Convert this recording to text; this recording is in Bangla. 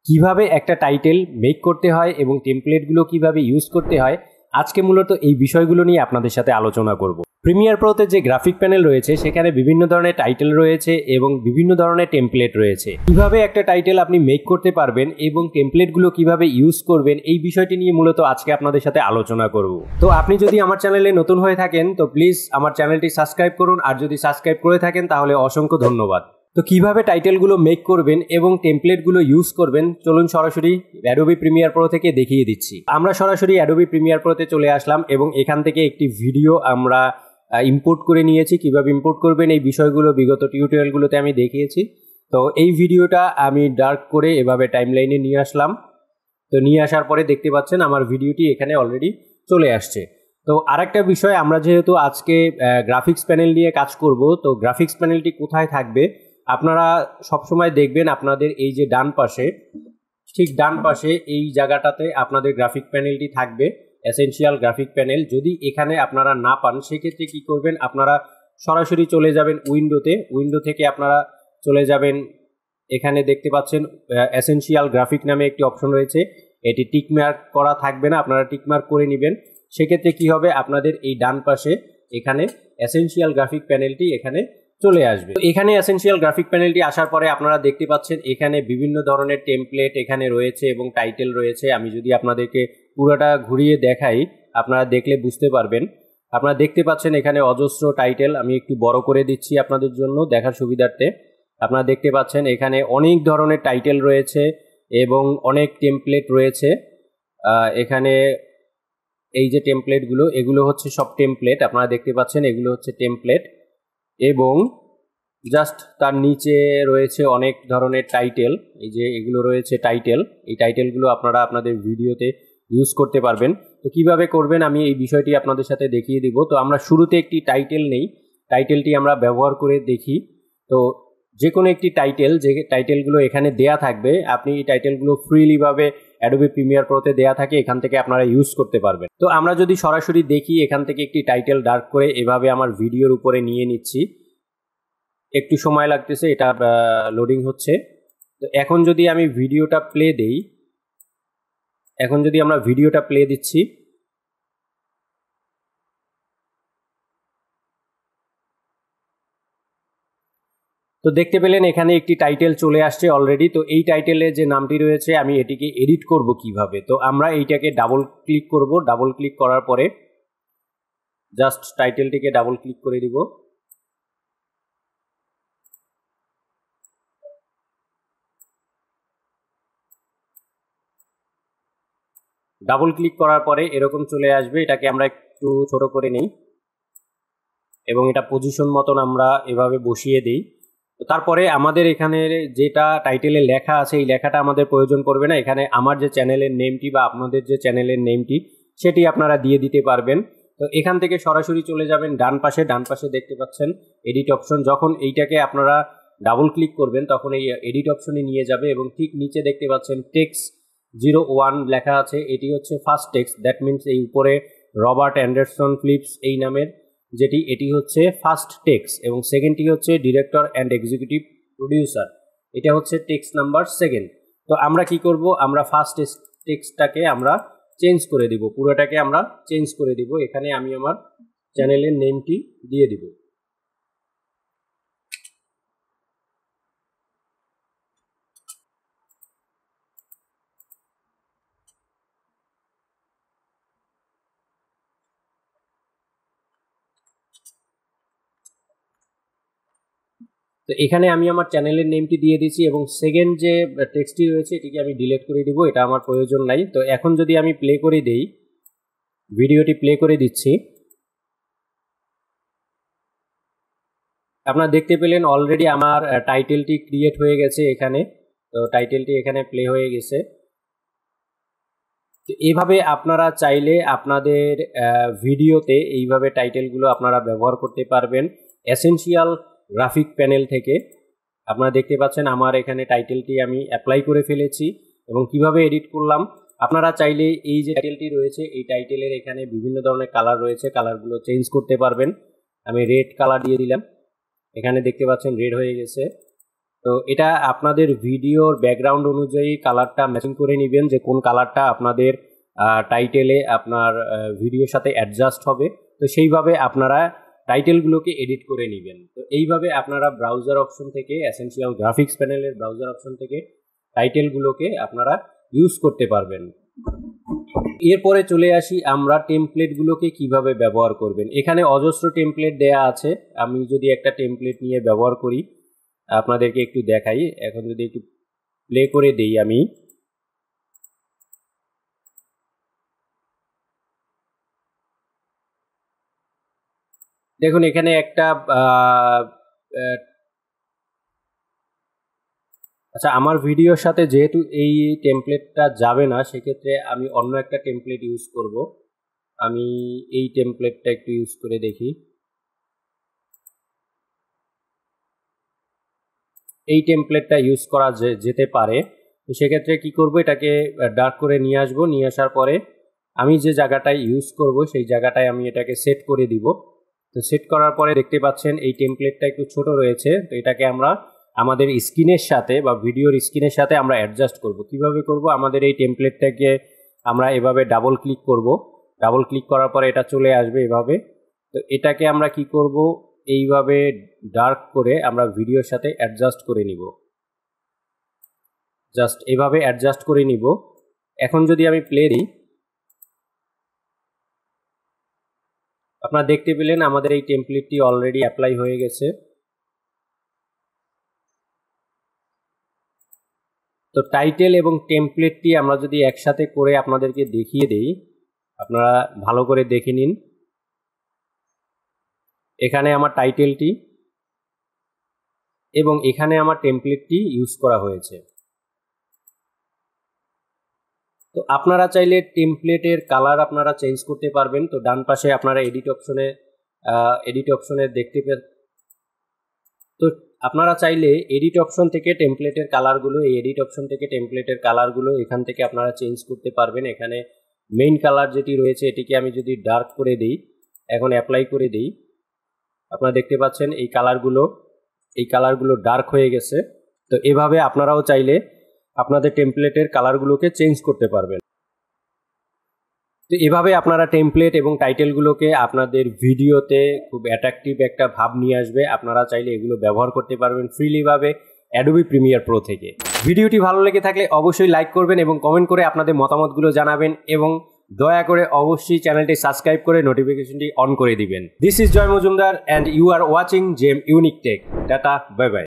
কিভাবে একটা টাইটেল মেক করতে হয় এবং টেমপ্লেটগুলো কিভাবে ইউজ করতে হয় আজকে মূলত এই বিষয়গুলো নিয়ে আপনাদের সাথে আলোচনা করব। প্রিমিয়ার প্রোতে যে গ্রাফিক প্যানেল রয়েছে সেখানে বিভিন্ন ধরনের টাইটেল রয়েছে এবং বিভিন্ন ধরনের টেমপ্লেট রয়েছে। কিভাবে একটা টাইটেল আপনি মেক করতে পারবেন এবং টেমপ্লেটগুলো কিভাবে ইউজ করবেন এই বিষয়টি নিয়ে মূলত আজকে আপনাদের সাথে আলোচনা করব। তো আপনি যদি আমার চ্যানেলে নতুন হয়ে থাকেন তো প্লিজ আমার চ্যানেলটি সাবস্ক্রাইব করুন, আর যদি সাবস্ক্রাইব করে থাকেন তাহলে অসংখ্য ধন্যবাদ। তো কিভাবে টাইটেলগুলো মেক করবেন এবং টেমপ্লেটগুলো ইউজ করবেন চলুন সরাসরি অ্যাডোবি প্রিমিয়ার প্রো থেকে দেখিয়ে দিচ্ছি। আমরা সরাসরি অ্যাডোবি প্রিমিয়ার প্রোতে চলে আসলাম এবং এখান থেকে একটি ভিডিও আমরা ইম্পোর্ট করে নিয়েছি। কিভাবে ইম্পোর্ট করবেন এই বিষয়গুলো বিগত টিউটোরিয়ালগুলোতে আমি দেখিয়েছি। তো এই ভিডিওটা আমি ডার্ক করে এভাবে টাইমলাইনে নিয়ে আসলাম। তো নিয়ে আসার পরে দেখতে পাচ্ছেন আমার ভিডিওটি এখানে অলরেডি চলে আসছে। তো আরেকটা বিষয়, আমরা যেহেতু আজকে গ্রাফিক্স প্যানেল নিয়ে কাজ করব, তো গ্রাফিক্স প্যানেলটি কোথায় থাকবে আপনারা সবসময় দেখবেন আপনাদের এই যে ডান পাশে, ঠিক ডান পাশে এই জায়গাটাতে আপনাদের গ্রাফিক প্যানেলটি থাকবে, এসেনশিয়াল গ্রাফিক প্যানেল। যদি এখানে আপনারা না পান সেক্ষেত্রে কি করবেন, আপনারা সরাসরি চলে যাবেন উইন্ডোতে। উইন্ডো থেকে আপনারা চলে যাবেন, এখানে দেখতে পাচ্ছেন এসেনশিয়াল গ্রাফিক নামে একটি অপশন রয়েছে, এটি টিকমার্ক করা থাকবে না, আপনারা টিকমার্ক করে নেবেন। সেক্ষেত্রে কি হবে, আপনাদের এই ডান পাশে এখানে এসেনশিয়াল গ্রাফিক প্যানেলটি এখানে চলে আসবে। তো এখানে এসেনশিয়াল গ্রাফিক প্যানেলটি আসার পরে আপনারা দেখতে পাচ্ছেন এখানে বিভিন্ন ধরনের টেমপ্লেট এখানে রয়েছে এবং টাইটেল রয়েছে। আমি যদি আপনাদেরকে পুরোটা ঘুরিয়ে দেখাই আপনারা দেখলে বুঝতে পারবেন। আপনারা দেখতে পাচ্ছেন এখানে অজস্র টাইটেল, আমি একটু বড় করে দিচ্ছি আপনাদের জন্য দেখার সুবিধার্থে। আপনারা দেখতে পাচ্ছেন এখানে অনেক ধরনের টাইটেল রয়েছে এবং অনেক টেমপ্লেট রয়েছে। এখানে এই যে টেমপ্লেটগুলো, এগুলো হচ্ছে সব টেমপ্লেট, আপনারা দেখতে পাচ্ছেন এগুলো হচ্ছে টেমপ্লেট এবং জাস্ট তার নিচে রয়েছে অনেক ধরনের টাইটেল। এই যে এগুলো রয়েছে টাইটেল, এই টাইটেলগুলো আপনারা আপনাদের ভিডিওতে ইউজ করতে পারবেন। তো কিভাবে করবেন আমি এই বিষয়টি আপনাদের সাথে দেখিয়ে দিব। তো আমরা শুরুতে একটি টাইটেল নেই, টাইটেলটি আমরা ব্যবহার করে দেখি। তো যে কোনো একটি টাইটেল, যে টাইটেলগুলো এখানে দেয়া থাকবে, আপনি এই টাইটেলগুলো ফ্রিলিভাবে অ্যাডোবি প্রিমিয়ার প্রোতে দেয়া থাকে, এখান থেকে আপনারা ইউজ করতে পারবেন। তো আমরা যদি সরাসরি দেখি, এখান থেকে একটি টাইটেল ডার্ক করে এভাবে আমার ভিডিওর উপরে নিয়ে নিচ্ছি। একটু সময় লাগতেছে, এটা লোডিং হচ্ছে। তো এখন যদি আমি ভিডিওটা প্লে দেই, এখন যদি আমরা ভিডিওটা প্লে দিচ্ছি, তো দেখতে পেলেন এখানে একটি টাইটেল চলে আসছে অলরেডি। তো এই টাইটেলে যে নামটি রয়েছে আমি এটিকে এডিট করব কিভাবে, তো আমরা এইটাকে ডাবল ক্লিক করব। ডাবল ক্লিক করার পরে জাস্ট টাইটেলটিকে ডাবল ক্লিক করে দিব। ডাবল ক্লিক করার পরে এরকম চলে আসবে, এটাকে আমরা একটু ছোট করে নিই এবং এটা পজিশন মতন আমরা এভাবে বসিয়ে দিই। তো তারপরে আমাদের এখানে যেটা টাইটেলে লেখা আছে এই লেখাটা আমাদের প্রয়োজন পড়বে না, এখানে আমার যে চ্যানেলের নেমটি বা আপনাদের যে চ্যানেলের নেমটি সেটি আপনারা দিয়ে দিতে পারবেন। তো এখান থেকে সরাসরি চলে যাবেন ডান পাশে, ডান পাশে দেখতে পাচ্ছেন এডিট অপশন। যখন এইটাকে আপনারা ডাবল ক্লিক করবেন তখন এই এডিট অপশনে নিয়ে যাবে এবং ঠিক নিচে দেখতে পাচ্ছেন টেক্সট 01 লেখা আছে, এটি হচ্ছে ফার্স্ট টেক্সট। দ্যাট মিনস এই উপরে রবার্ট অ্যান্ডারসন ফিলিপস এই নামের যেটি, এটি হচ্ছে ফার্স্ট টেক্সট এবং সেকেন্ডটি হচ্ছে ডিরেক্টর অ্যান্ড এক্সিকিউটিভ প্রডিউসার, এটা হচ্ছে টেক্সট নাম্বার সেকেন্ড। তো আমরা কি করব, আমরা ফার্স্ট টেক্সটটাকে আমরা চেঞ্জ করে দিব, পুরোটাকে আমরা চেঞ্জ করে দিব। এখানে আমি আমার চ্যানেলের নেমটি দিয়ে দিব। তো এখানে আমি আমার চ্যানেলের নেমটি দিয়ে দিচ্ছি এবং সেকেন্ড যে টেক্সটটি রয়েছে এটিকে আমি ডিলিট করে দিব, এটা আমার প্রয়োজন নাই। তো এখন যদি আমি প্লে করে দেই, ভিডিওটি প্লে করে দিচ্ছি, আপনারা দেখতে পেলেন অলরেডি আমার টাইটেলটি ক্রিয়েট হয়ে গেছে এখানে। তো টাইটেলটি এখানে প্লে হয়ে গেছে। তো এইভাবে আপনারা চাইলে আপনাদের ভিডিওতে এইভাবে টাইটেলগুলো আপনারা ব্যবহার করতে পারবেন এসেনশিয়াল গ্রাফিক প্যানেল থেকে। আপনারা দেখতে পাচ্ছেন আমার এখানে টাইটেলটি আমি অ্যাপ্লাই করে ফেলেছি এবং কিভাবে এডিট করলাম। আপনারা চাইলে এই যে টাইটেলটি রয়েছে এই টাইটেলের এখানে বিভিন্ন ধরনের কালার রয়েছে, কালারগুলো চেঞ্জ করতে পারবেন। আমি রেড কালার দিয়ে দিলাম, এখানে দেখতে পাচ্ছেন রেড হয়ে গেছে। তো এটা আপনাদের ভিডিওর ব্যাকগ্রাউন্ড অনুযায়ী কালারটা ম্যাচিং করে নেবেন, যে কোন কালারটা আপনাদের টাইটেলে আপনার ভিডিওর সাথে অ্যাডজাস্ট হবে। তো সেইভাবে আপনারা টাইটেলগুলোকে এডিট করে নেবেন। তো এইভাবে আপনারা ব্রাউজার অপশন থেকে, এসেনশিয়াল গ্রাফিক্স প্যানেলের ব্রাউজার অপশন থেকে টাইটেলগুলোকে আপনারা ইউজ করতে পারবেন। এরপরে চলে আসি আমরা টেমপ্লেটগুলোকে কিভাবে ব্যবহার করবেন। এখানে অজস্র টেমপ্লেট দেয়া আছে। আমি যদি একটা টেমপ্লেট নিয়ে ব্যবহার করি, আপনাদেরকে একটু দেখাই। এখন যদি একটু প্লে করে দেই আমি, দেখুন এখানে একটা আচ্ছা, আমার ভিডিওর সাথে যেহেতু এই টেমপ্লেটটা যাবে না, সেক্ষেত্রে আমি অন্য একটা টেমপ্লেট ইউজ করব। আমি এই টেমপ্লেটটা একটু ইউজ করে দেখি। এই টেমপ্লেটটা ইউজ করা যেতে পারে। তো সেক্ষেত্রে কি করব, এটাকে ডার্ক করে নিয়ে আসবো। নিয়ে আসার পরে আমি যে জায়গাটায় ইউজ করব সেই জায়গাটায় আমি এটাকে সেট করে দিব। তো সেট করার পরে দেখতে পাচ্ছেন এই টেমপ্লেটটা একটু ছোট রয়েছে। তো এটাকে আমরা আমাদের স্ক্রিনের সাথে বা ভিডিওর স্ক্রিনের সাথে আমরা অ্যাডজাস্ট করব। কিভাবে করব, আমাদের এই টেমপ্লেটটাকে আমরা এভাবে ডাবল ক্লিক করব। ডাবল ক্লিক করার পরে এটা চলে আসবে এভাবে। তো এটাকে আমরা কি করব, এইভাবে ডার্ক করে আমরা ভিডিওর সাথে অ্যাডজাস্ট করে নিব। জাস্ট এভাবে অ্যাডজাস্ট করে নিব। এখন যদি আমি প্লে দিই, আপনারা দেখতে পেলেন আমাদের এই টেমপ্লেটটি অলরেডি অ্যাপ্লাই হয়ে গেছে। তো টাইটেল এবং টেমপ্লেটটি আমরা যদি একসাথে করে আপনাদেরকে দেখিয়ে দেই, আপনারা ভালো করে দেখে নিন। এখানে আমার টাইটেলটি এবং এখানে আমার টেমপ্লেটটি ইউজ করা হয়েছে। তো আপনারা চাইলে টেমপ্লেটের কালার আপনারা চেঞ্জ করতে পারবেন। তো ডান পাশে আপনারা এডিট অপশনে দেখতে তো আপনারা চাইলে এডিট অপশন থেকে টেমপ্লেটের কালারগুলো, এই এডিট অপশন থেকে টেমপ্লেটের কালারগুলো এখান থেকে আপনারা চেঞ্জ করতে পারবেন। এখানে মেইন কালার যেটি রয়েছে এটিকে আমি যদি ডার্ক করে দিই, এখন অ্যাপ্লাই করে দিই, আপনারা দেখতে পাচ্ছেন এই কালারগুলো ডার্ক হয়ে গেছে। তো এভাবে আপনারাও চাইলে আপনাদের টেমপ্লেটের কালারগুলোকে চেঞ্জ করতে পারবেন। তো এভাবে আপনারা টেমপ্লেট এবং টাইটেলগুলোকে আপনাদের ভিডিওতে খুব অ্যাট্রাকটিভ একটা ভাব নিয়ে আসবে। আপনারা চাইলে এগুলো ব্যবহার করতে পারবেন ফ্রিলিভাবে অ্যাডোবি প্রিমিয়ার প্রো থেকে। ভিডিওটি ভালো লেগে থাকলে অবশ্যই লাইক করবেন এবং কমেন্ট করে আপনাদের মতামতগুলো জানাবেন, এবং দয়া করে অবশ্যই চ্যানেলটি সাবস্ক্রাইব করে নোটিফিকেশনটি অন করে দিবেন। This is Joy Majumdar and you are watching gem unique tech. Tata, bye by.